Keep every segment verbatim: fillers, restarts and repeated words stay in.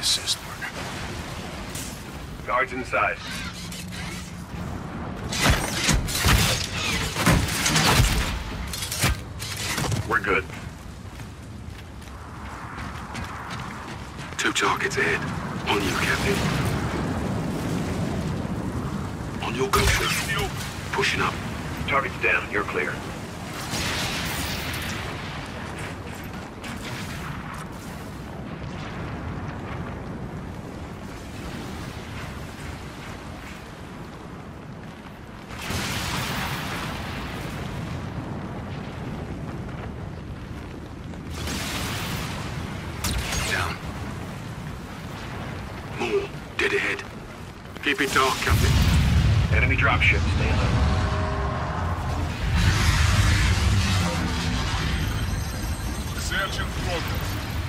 assist, partner. Guards inside. We're good. Two targets ahead. On you, Captain. On your go, sir. Pushing up. Target's down. You're clear. Down. More. Dead ahead. Keep it dark, Captain. Enemy dropship. Stand up. Search in progress.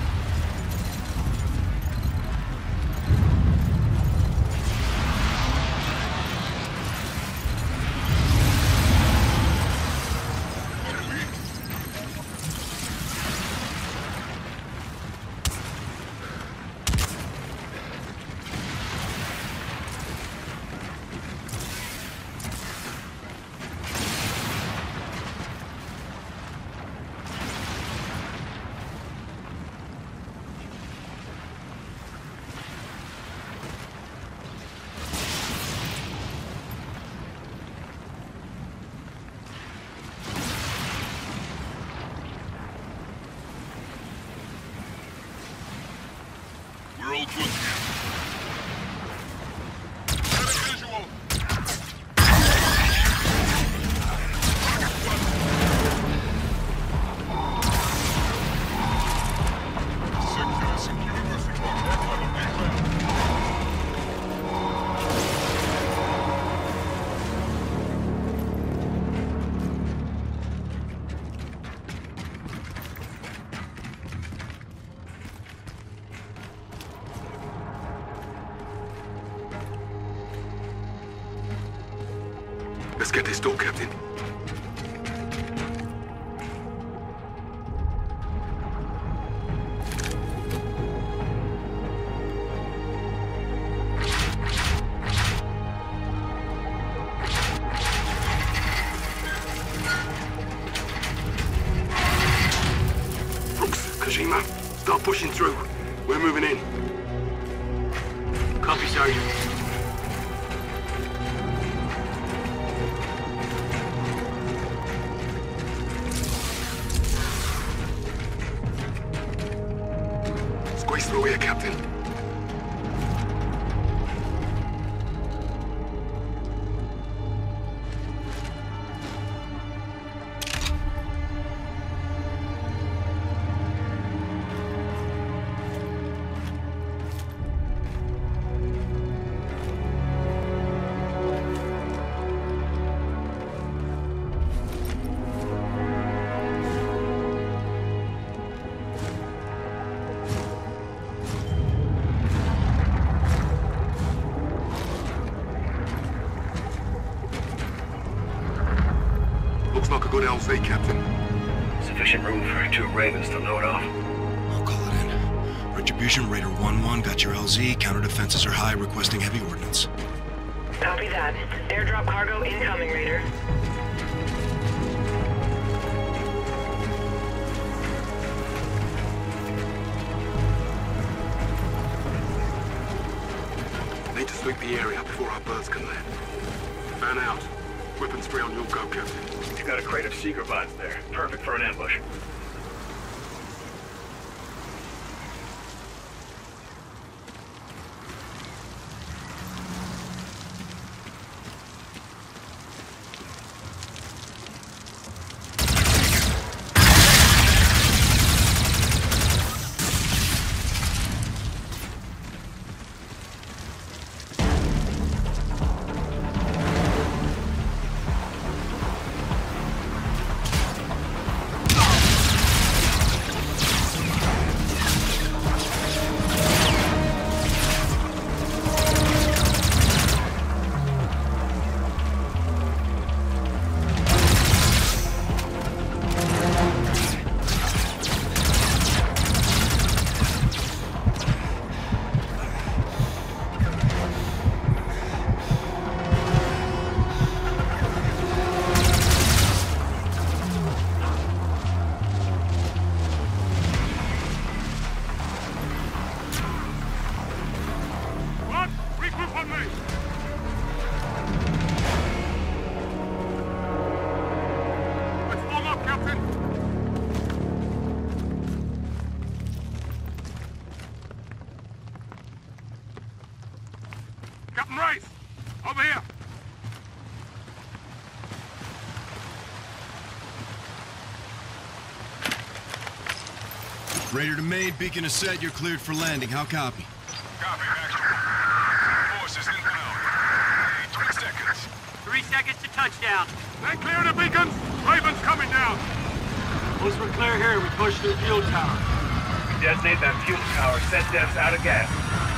We're all good here. Got a visual. Sector security Let's get this door, Captain. Brooks, Kojima, start pushing through. We're moving in. Copy, Sergeant. Squeeze through here, Captain. Looks like a good L Z, Captain. Sufficient room for two Ravens to load off. I'll call it in. Retribution Raider one one, got your L Z. Counter defenses are high, requesting heavy ordnance. Copy that. Airdrop cargo incoming, Raider. Need to sweep the area before our birds can land. Fan out. Weapons free on your go, Captain. You got a crate of Seeker bots there. Perfect for an ambush. Raider to main, beacon is set. You're cleared for landing. How copy? Copy, actual. Forces inbound. Hey, three seconds. Three seconds to touchdown. They clear the beacons! Raven's coming down! Once we're clear here, we push to the fuel tower. Detonate that fuel tower. Set devs out of gas.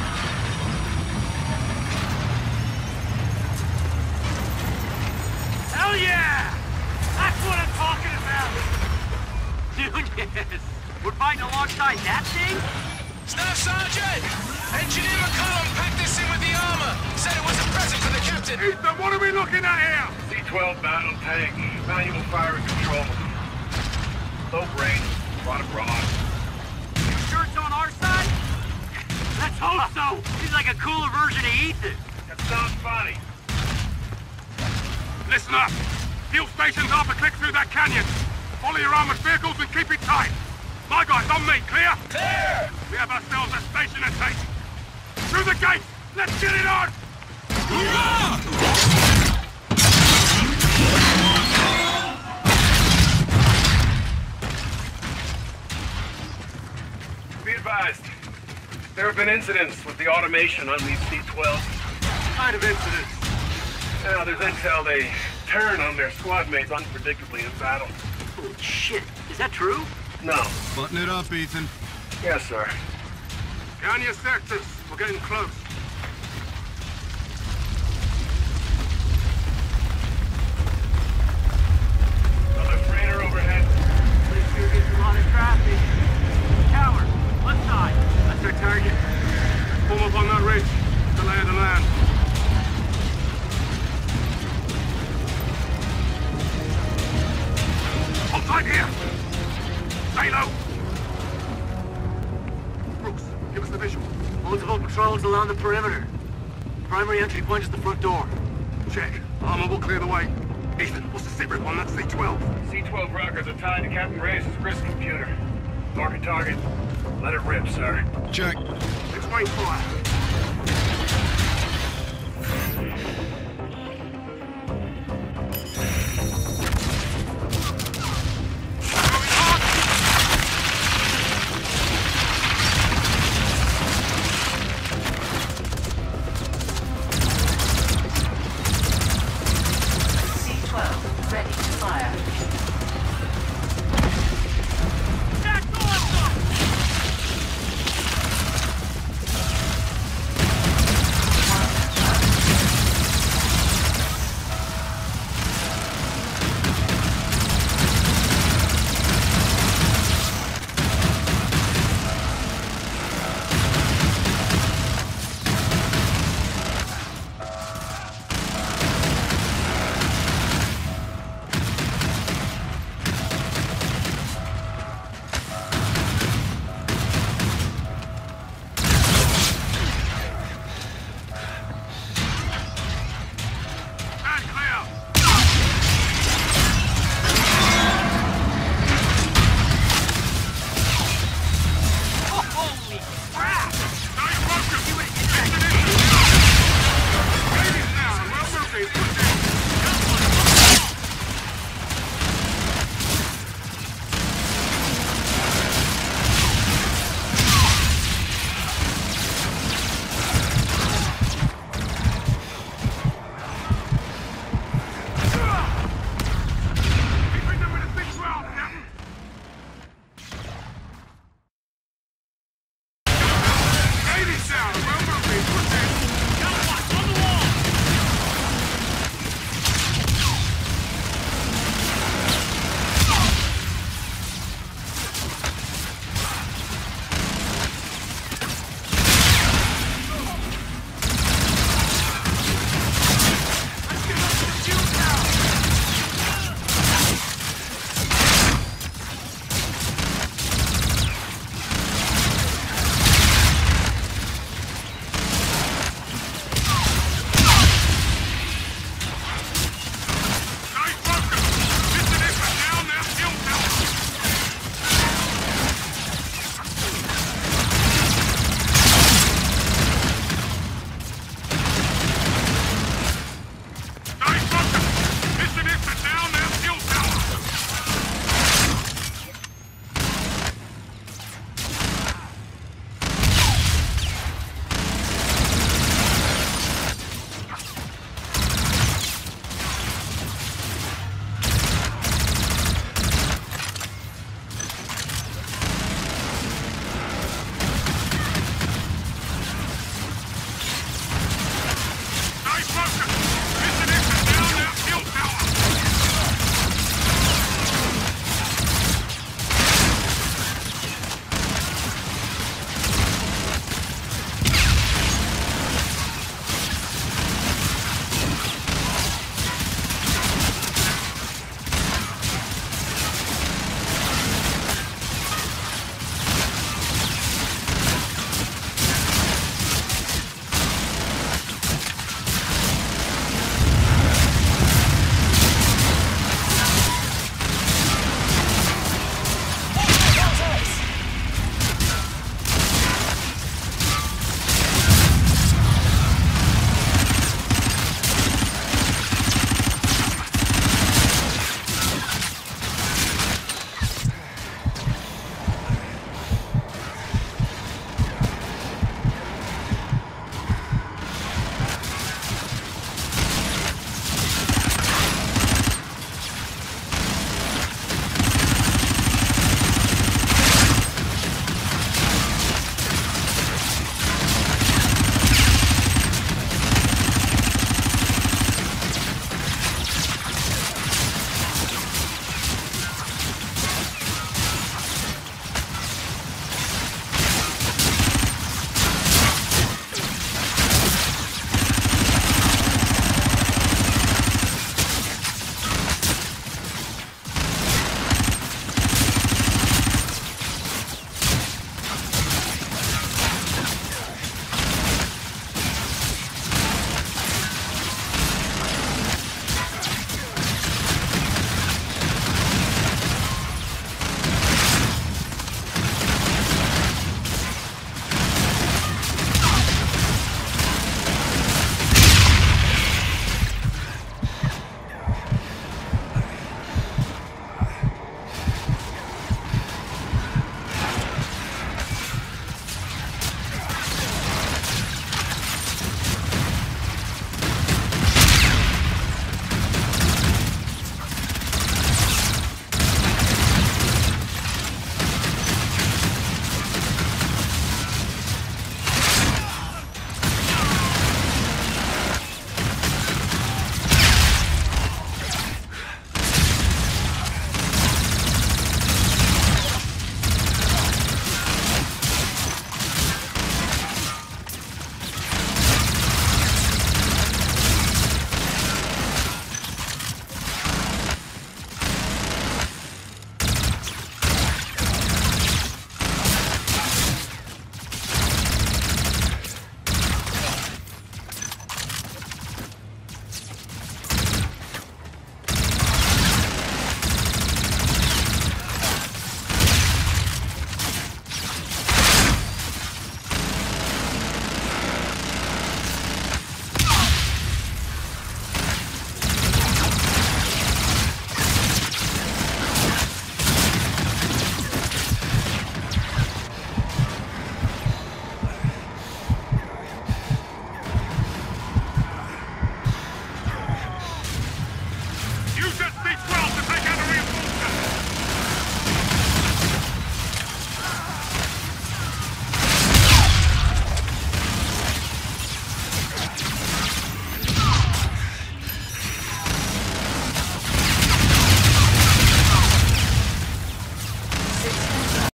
Hell yeah! That's what I'm talking about! Dude, yes. We're fighting alongside that thing? Staff Sergeant! Engineer McCollum packed this in with the armor. Said it was a present for the captain. Ethan, what are we looking at here? C twelve battle tank. Manual fire and control. Low range. A lot of broad. You sure it's on our side? Let's hope so! He's like a cooler version of Ethan. That sounds funny. Listen up. Fuel station's half a click through that canyon. Follow your armored vehicles and keep it tight. My guys, on me, clear? Clear! We have ourselves a station to take. Through the gate! Let's get it on! Be advised. There have been incidents with the automation on these C twelves. What kind of incidents? Now, there's intel they turn on their squad mates unpredictably in battle. Holy shit. Is that true? No. Button it up, Ethan. Yes, sir. Down your sectors. We're getting close. Another freighter overhead. This here gets a lot of traffic. Tower, left side. That's their target. Form up on that ridge. The lay of the land. Hold tight here. Stay low. Brooks, give us the visual. Multiple patrols along the perimeter. Primary entry point is the front door. Check. Armor will clear the way. Ethan, what's the sit rep on that C twelve? C twelve rockets are tied to Captain Reyes' wrist computer. Mark a target. Let it rip, sir. Check. It's wing fire.